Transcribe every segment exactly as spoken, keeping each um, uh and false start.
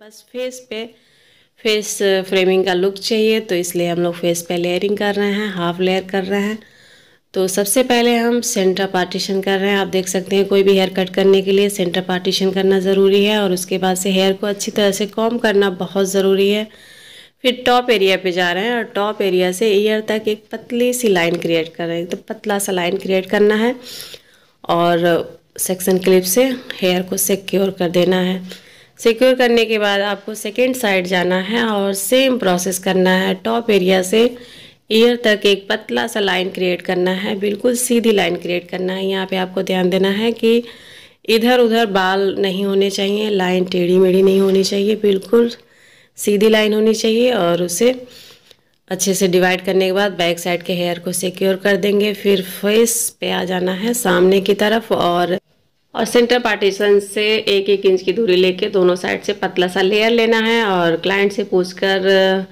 बस फेस पे face framing का लुक चाहिए, तो इसलिए हम लोग फेस पे लेयरिंग कर रहे हैं, हाफ लेयर कर रहे हैं। तो सबसे पहले हम सेंटर पार्टीशन कर रहे हैं। आप देख सकते हैं कोई भी हेयर कट करने के लिए सेंटर पार्टीशन करना ज़रूरी है, और उसके बाद से हेयर को अच्छी तरह से कॉम्ब करना बहुत ज़रूरी है। फिर टॉप एरिया पे जा रहे हैं, और टॉप एरिया से ईयर तक एक पतली सी लाइन क्रिएट कर रहे हैं। तो पतला सा लाइन क्रिएट करना है, और सेक्शन क्लिप से हेयर को सिक्योर कर देना है। सिक्योर करने के बाद आपको सेकेंड साइड जाना है और सेम प्रोसेस करना है। टॉप एरिया से ईयर तक एक पतला सा लाइन क्रिएट करना है, बिल्कुल सीधी लाइन क्रिएट करना है। यहाँ पे आपको ध्यान देना है कि इधर उधर बाल नहीं होने चाहिए, लाइन टेढ़ी मेढ़ी नहीं होनी चाहिए, बिल्कुल सीधी लाइन होनी चाहिए। और उसे अच्छे से डिवाइड करने के बाद बैक साइड के हेयर को सिक्योर कर देंगे। फिर फेस पे आ जाना है सामने की तरफ, और और सेंटर पार्टीशन से एक एक इंच की दूरी लेके दोनों साइड से पतला सा लेयर लेना है, और क्लाइंट से पूछकर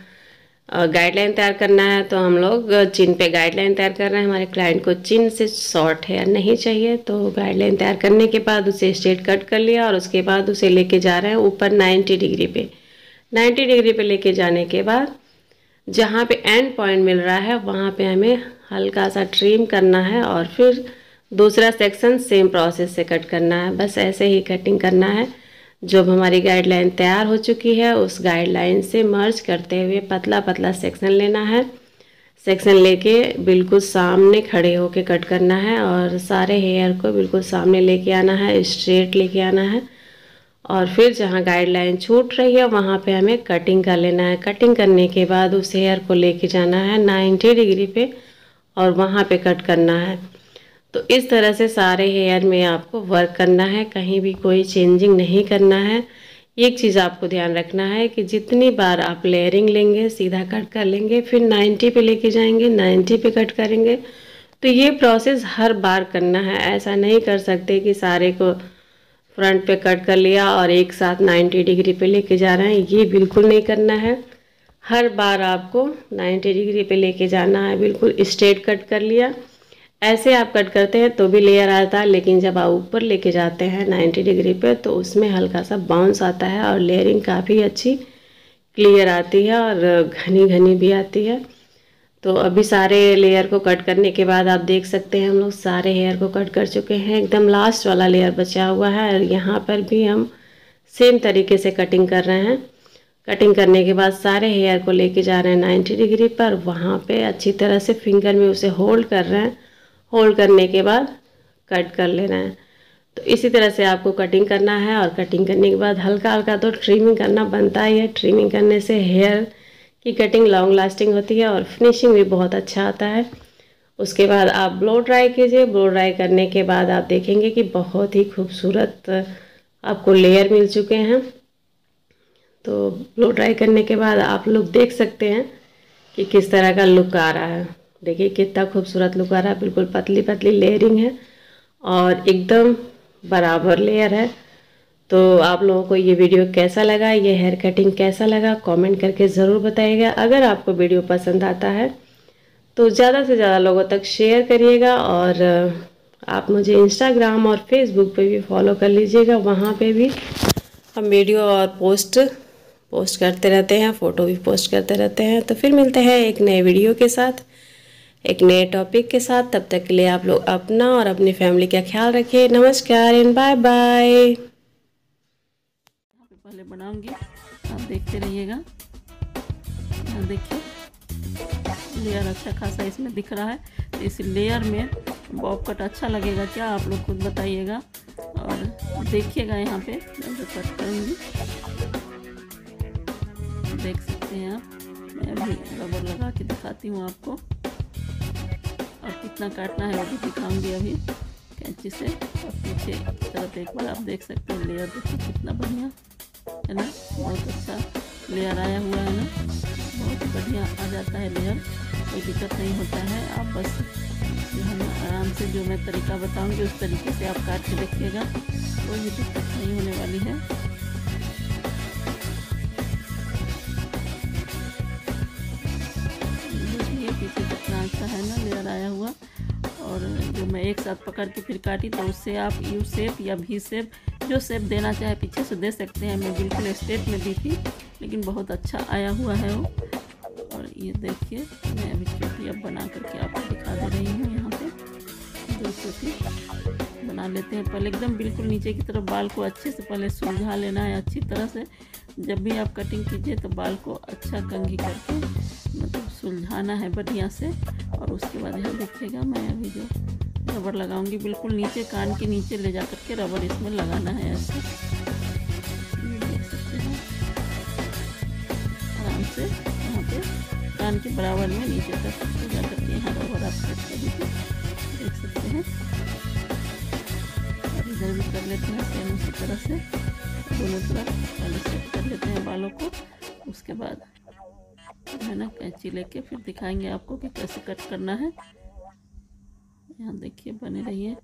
गाइडलाइन तैयार करना है। तो हम लोग चिन पे गाइडलाइन तैयार कर रहे हैं। हमारे क्लाइंट को चिन से शॉर्ट हेयर नहीं चाहिए, तो गाइडलाइन तैयार करने के बाद उसे स्ट्रेट कट कर लिया, और उसके बाद उसे लेके जा रहे हैं ऊपर नाइन्टी डिग्री पे। नाइन्टी डिग्री पे लेके जाने के बाद जहाँ पे एंड पॉइंट मिल रहा है वहाँ पे हमें हल्का सा ट्रिम करना है, और फिर दूसरा सेक्शन सेम प्रोसेस से कट करना है। बस ऐसे ही कटिंग करना है। जब हमारी गाइडलाइन तैयार हो चुकी है, उस गाइडलाइन से मर्ज करते हुए पतला पतला सेक्शन लेना है। सेक्शन लेके बिल्कुल सामने खड़े होके कट करना है, और सारे हेयर को बिल्कुल सामने लेके आना है, स्ट्रेट लेके आना है। और फिर जहाँ गाइडलाइन छूट रही है वहाँ पे हमें कटिंग कर लेना है। कटिंग करने के बाद उस हेयर को लेके जाना है नाइन्टी डिग्री पे, और वहाँ पे कट करना है। तो इस तरह से सारे हेयर में आपको वर्क करना है, कहीं भी कोई चेंजिंग नहीं करना है। एक चीज़ आपको ध्यान रखना है कि जितनी बार आप लेयरिंग लेंगे सीधा कट कर लेंगे, फिर नाइन्टी पे लेके जाएंगे, नाइन्टी पे कट करेंगे। तो ये प्रोसेस हर बार करना है। ऐसा नहीं कर सकते कि सारे को फ्रंट पे कट कर लिया और एक साथ नाइन्टी डिग्री पे लेके जा रहे हैं, ये बिल्कुल नहीं करना है। हर बार आपको नाइन्टी डिग्री पे लेके जाना है। बिल्कुल स्ट्रेट कट कर लिया, ऐसे आप कट करते हैं तो भी लेयर आता है, लेकिन जब आप ऊपर लेके जाते हैं नाइन्टी डिग्री पे तो उसमें हल्का सा बाउंस आता है, और लेयरिंग काफ़ी अच्छी क्लियर आती है और घनी घनी भी आती है। तो अभी सारे लेयर को कट करने के बाद आप देख सकते हैं हम लोग सारे हेयर को कट कर चुके हैं। एकदम लास्ट वाला लेयर बचा हुआ है, और यहाँ पर भी हम सेम तरीके से कटिंग कर रहे हैं। कटिंग करने के बाद सारे हेयर को लेके जा रहे हैं नाइन्टी डिग्री पर, वहाँ पे अच्छी तरह से फिंगर में उसे होल्ड कर रहे हैं। होल्ड करने के बाद कट कर लेना है। तो इसी तरह से आपको कटिंग करना है, और कटिंग करने के बाद हल्का हल्का तो ट्रिमिंग करना बनता ही है। ट्रिमिंग करने से हेयर की कटिंग लॉन्ग लास्टिंग होती है और फिनिशिंग भी बहुत अच्छा आता है। उसके बाद आप ब्लो ड्राई कीजिए। ब्लो ड्राई करने के बाद आप देखेंगे कि बहुत ही खूबसूरत आपको लेयर मिल चुके हैं। तो ब्लो ड्राई करने के बाद आप लोग देख सकते हैं कि किस तरह का लुक आ रहा है। देखिए कितना खूबसूरत लुक आ रहा है। बिल्कुल पतली पतली लेयरिंग है और एकदम बराबर लेयर है। तो आप लोगों को ये वीडियो कैसा लगा, ये हेयर कटिंग कैसा लगा, कमेंट करके ज़रूर बताइएगा। अगर आपको वीडियो पसंद आता है तो ज़्यादा से ज़्यादा लोगों तक शेयर करिएगा, और आप मुझे इंस्टाग्राम और फेसबुक पे भी फॉलो कर लीजिएगा। वहाँ पे भी हम वीडियो और पोस्ट पोस्ट करते रहते हैं, फ़ोटो भी पोस्ट करते रहते हैं। तो फिर मिलते हैं एक नए वीडियो के साथ, एक नए टॉपिक के साथ। तब तक के लिए आप लोग अपना और अपनी फैमिली का ख्याल रखिए। नमस्कार एंड बाय बाय। पहले बनाऊंगी, आप देखते रहिएगा। देखिए लेयर अच्छा खासा इसमें दिख रहा है। तो इस लेयर में बॉब कट अच्छा लगेगा क्या, आप लोग खुद बताइएगा। और देखिएगा यहाँ पे मैं जो कट करूँगी, देख सकते हैं आप। मैं भी रबर लगा के दिखाती हूँ आपको, और कितना काटना है वो भी दिखाऊंगी अभी कैंची से। और पीछे की तरफ एक बार आप देख सकते हैं लेयर, देखिए कितना बढ़िया है ना, बहुत अच्छा लेयर आया हुआ है ना, बहुत बढ़िया आ जाता है लेयर, कोई दिक्कत नहीं होता है। आप बस जो है ना आराम से जो मैं तरीका बताऊंगी उस तरीके से आप काट के देखिएगा, कोई भी दिक्कत नहीं होने वाली है। देखिए पीछे कितना अच्छा है ना लेयर आया हुआ। और जो मैं एक साथ पकड़ के फिर काटी, तो उससे आप यू शेप या भी शेप जो शेप देना चाहे पीछे से दे सकते हैं। मैं बिल्कुल स्ट्रेट में दी थी, लेकिन बहुत अच्छा आया हुआ है वो। और ये देखिए, मैं अभी चोटी अब बना करके आपको दिखा दे रही हूँ। यहाँ पे दो चोटी बना लेते हैं। पहले एकदम बिल्कुल नीचे की तरफ बाल को अच्छे से पहले सुलझा लेना है अच्छी तरह से। जब भी आप कटिंग कीजिए तो बाल को अच्छा कंघी करके मतलब सुलझाना है बढ़िया से। और उसके बाद यहाँ देखिएगा, मैं अभी जो रबर लगाऊंगी बिल्कुल नीचे कान के नीचे ले जा करके रबर इसमें लगाना है ऐसे। ये देख सकते हैं आराम से यहाँ पे कान के बराबर में नीचे तक ले जा करके यहाँ रबर आप सेट कर दीजिए, देख सकते हैं। और इधर भी कर लेते हैं सेम उसी तरह से, दोनों तरफ पहले सेट कर लेते हैं बालों को। उसके बाद जो है ना कैंची लेके फिर दिखाएंगे आपको कि कैसे कट करना है। यहाँ देखिए, बने रहिए।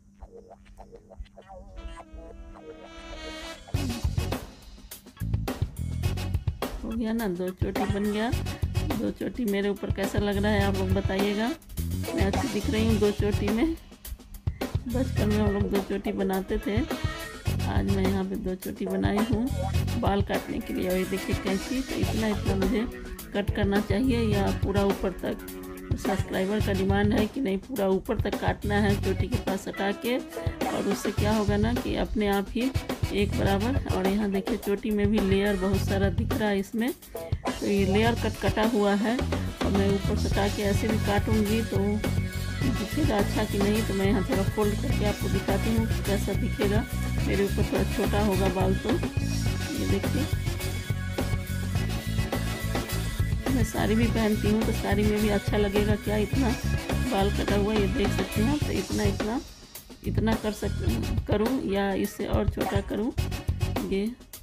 हो गया ना, दो चोटी बन गया। दो चोटी मेरे ऊपर कैसा लग रहा है आप लोग बताइएगा। मैं अच्छी दिख रही हूँ दो चोटी में। बचपन में हम लोग दो चोटी बनाते थे, आज मैं यहाँ पे दो चोटी बनाई हूँ बाल काटने के लिए। और ये देखिए कैंची, तो इतना इतना मुझे कट करना चाहिए या पूरा ऊपर तक। सब्सक्राइबर का डिमांड है कि नहीं पूरा ऊपर तक काटना है चोटी के पास सटा के, और उससे क्या होगा ना कि अपने आप ही एक बराबर। और यहाँ देखिए चोटी में भी लेयर बहुत सारा दिख रहा है इसमें, तो ये लेयर कट कटा हुआ है। और मैं ऊपर सटा के ऐसे भी काटूंगी तो दिखेगा अच्छा कि नहीं। तो मैं यहाँ थोड़ा फोल्ड करके आपको दिखाती हूँ कैसा दिखेगा। मेरे ऊपर थोड़ा छोटा होगा बाल, तो ये देखिए। मैं साड़ी भी पहनती हूँ तो साड़ी में भी अच्छा लगेगा क्या इतना बाल कटा हुआ, ये देख सकते हैं। तो इतना इतना इतना कर सक करूँ या इससे और छोटा करूँ, ये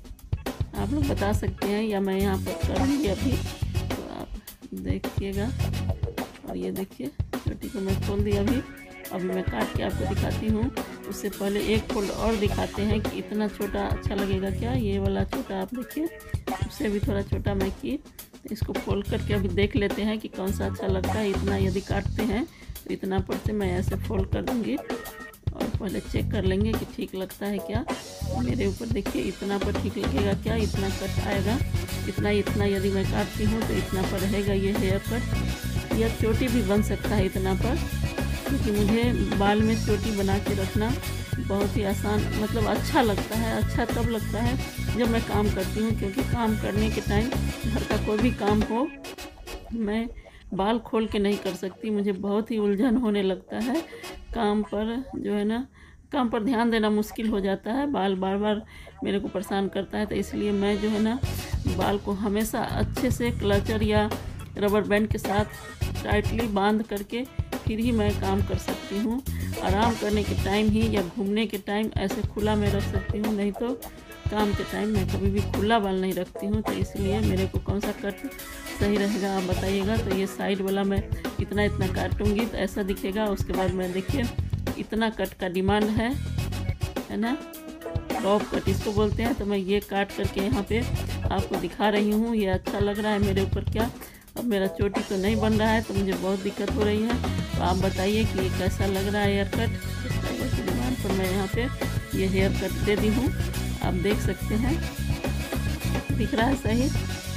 आप लोग बता सकते हैं, या मैं यहाँ पर करूँगी अभी, तो आप देखिएगा। और ये देखिए चोटी को मैं खोल दी अभी। अभी मैं काट के आपको दिखाती हूँ। उससे पहले एक फोल्ड और दिखाते हैं कि इतना छोटा अच्छा लगेगा क्या। ये वाला छोटा आप देखिए, उससे भी थोड़ा छोटा मैं की। इसको फोल्ड करके अभी देख लेते हैं कि कौन सा अच्छा लगता है। इतना यदि काटते हैं तो इतना पर से मैं ऐसे फोल्ड कर दूँगी और पहले चेक कर लेंगे कि ठीक लगता है क्या। मेरे ऊपर देखिए इतना पर ठीक लगेगा क्या, इतना कट आएगा। इतना इतना यदि मैं काटती हूँ तो इतना पर रहेगा ये हेयर कट। या चोटी भी बन सकता है इतना पर, क्योंकि मुझे बाल में चोटी बना के रखना बहुत ही आसान मतलब अच्छा लगता है। अच्छा तब लगता है जब मैं काम करती हूँ, क्योंकि काम करने के टाइम घर का कोई भी काम हो मैं बाल खोल के नहीं कर सकती। मुझे बहुत ही उलझन होने लगता है काम पर, जो है ना काम पर ध्यान देना मुश्किल हो जाता है। बाल बार बार मेरे को परेशान करता है, तो इसलिए मैं जो है ना बाल को हमेशा अच्छे से क्लचर या रबर बैंड के साथ टाइटली बांध करके फिर ही मैं काम कर सकती हूँ। आराम करने के टाइम ही या घूमने के टाइम ऐसे खुला मैं रख सकती हूँ, नहीं तो काम के टाइम मैं कभी भी खुला बाल नहीं रखती हूँ। तो इसलिए मेरे को कौन सा कट सही रहेगा आप बताइएगा। तो ये साइड वाला मैं इतना इतना काटूंगी तो ऐसा दिखेगा। उसके बाद मैं देखिए इतना कट का डिमांड है है ना, बॉब कट इसको बोलते हैं। तो मैं ये काट करके यहाँ पे आपको दिखा रही हूँ। ये अच्छा लग रहा है मेरे ऊपर क्या। अब मेरा चोटी तो नहीं बन रहा है तो मुझे बहुत दिक्कत हो रही है। तो आप बताइए कि ये कैसा लग रहा है हेयर कट। इस तरह की डिमांड पर मैं यहाँ पे ये हेयर कट दे दी हूँ, आप देख सकते हैं दिख रहा है सही।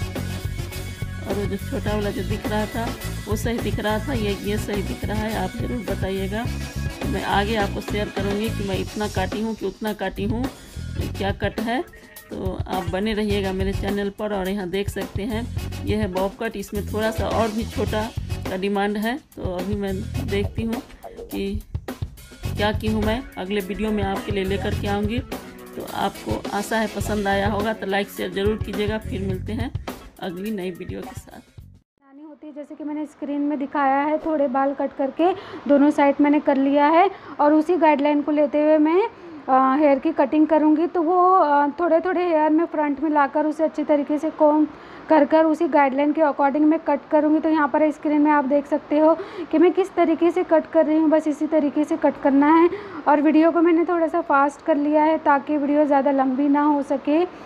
और वो जो छोटा वाला जो दिख रहा था वो सही दिख रहा था, ये ये सही दिख रहा है, आप ज़रूर बताइएगा। तो मैं आगे आपको शेयर करूँगी कि मैं इतना काटी हूँ कि उतना काटी हूँ, क्या कट है। तो आप बने रहिएगा मेरे चैनल पर। और यहाँ देख सकते हैं ये है बॉब कट, इसमें थोड़ा सा और भी छोटा का डिमांड है। तो अभी मैं देखती हूँ कि क्या की हूँ मैं, अगले वीडियो में आपके लिए लेकर के आऊँगी। तो आपको आशा है पसंद आया होगा, तो लाइक शेयर ज़रूर कीजिएगा। फिर मिलते हैं अगली नई वीडियो के साथ। बनानी होती है जैसे कि मैंने स्क्रीन में दिखाया है, थोड़े बाल कट करके दोनों साइड मैंने कर लिया है। और उसी गाइडलाइन को लेते हुए मैं हेयर की कटिंग करूँगी। तो वो थोड़े थोड़े हेयर में फ्रंट में लाकर उसे अच्छी तरीके से कॉम कर कर उसी गाइडलाइन के अकॉर्डिंग मैं कट करूँगी। तो यहाँ पर स्क्रीन में आप देख सकते हो कि मैं किस तरीके से कट कर रही हूँ, बस इसी तरीके से कट करना है। और वीडियो को मैंने थोड़ा सा फास्ट कर लिया है ताकि वीडियो ज़्यादा लंबी ना हो सके।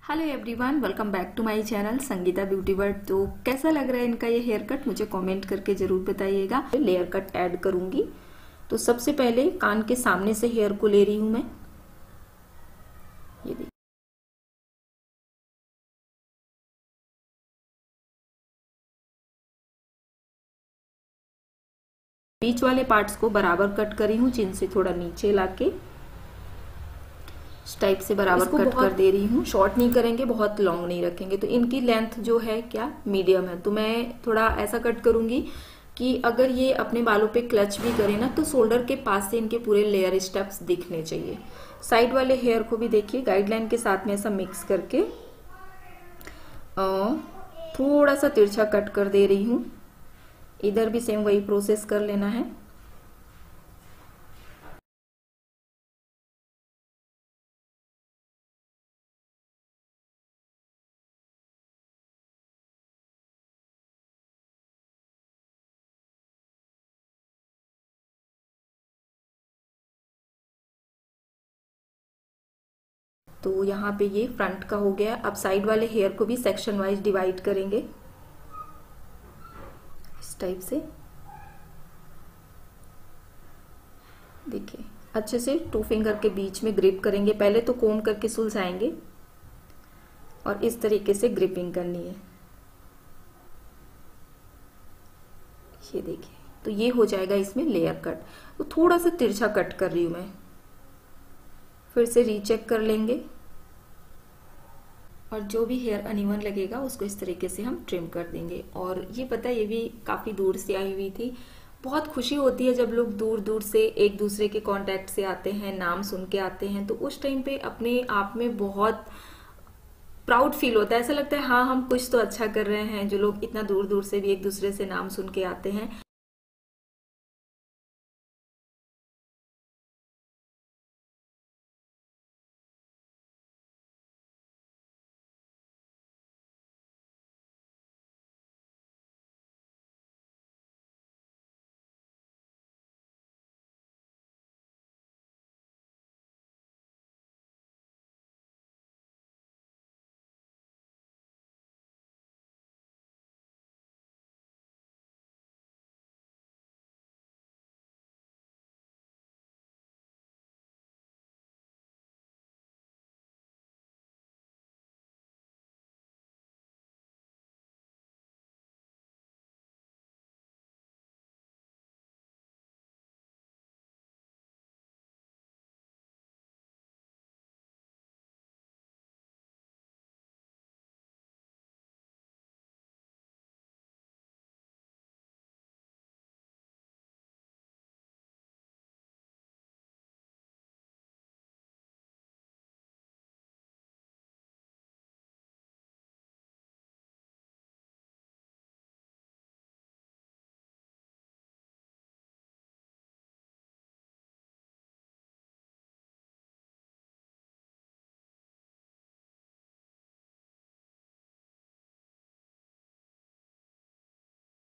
Hello everyone, welcome back to my channel Sangeeta beauty world. तो कैसा लग रहा है इनका ये हेयर कट, मुझे कमेंट करके जरूर बताइएगा। लेयर कट ऐड करूंगी। तो सबसे पहले कान के सामने से हेयर को ले रही हूं मैं। ये देखिए, बीच वाले पार्ट्स को बराबर कट करी हूँ, चिन से थोड़ा नीचे लाके इस टाइप से बराबर कट कर दे रही हूँ। शॉर्ट नहीं करेंगे, बहुत लॉन्ग नहीं रखेंगे। तो इनकी लेंथ जो है क्या मीडियम है, तो मैं थोड़ा ऐसा कट करूंगी कि अगर ये अपने बालों पे क्लच भी करें ना तो शोल्डर के पास से इनके पूरे लेयर स्टेप्स दिखने चाहिए। साइड वाले हेयर को भी देखिए गाइडलाइन के साथ में ऐसा मिक्स करके थोड़ा सा तिरछा कट कर दे रही हूँ। इधर भी सेम वही प्रोसेस कर लेना है। तो यहाँ पे ये फ्रंट का हो गया। अब साइड वाले हेयर को भी सेक्शन वाइज डिवाइड करेंगे इस टाइप से। देखिए अच्छे से टू फिंगर के बीच में ग्रिप करेंगे। पहले तो कोम करके सुलझाएंगे और इस तरीके से ग्रिपिंग करनी है। ये देखिए, तो ये हो जाएगा इसमें लेयर कट। तो थोड़ा सा तिरछा कट कर रही हूं मैं, फिर से रीचेक कर लेंगे और जो भी हेयर अनइवन लगेगा उसको इस तरीके से हम ट्रिम कर देंगे। और ये पता है, ये भी काफी दूर से आई हुई थी। बहुत खुशी होती है जब लोग दूर दूर से एक दूसरे के कांटेक्ट से आते हैं, नाम सुन के आते हैं। तो उस टाइम पे अपने आप में बहुत प्राउड फील होता है। ऐसा लगता है हाँ हम कुछ तो अच्छा कर रहे हैं, जो लोग इतना दूर दूर से भी एक दूसरे से नाम सुन के आते हैं।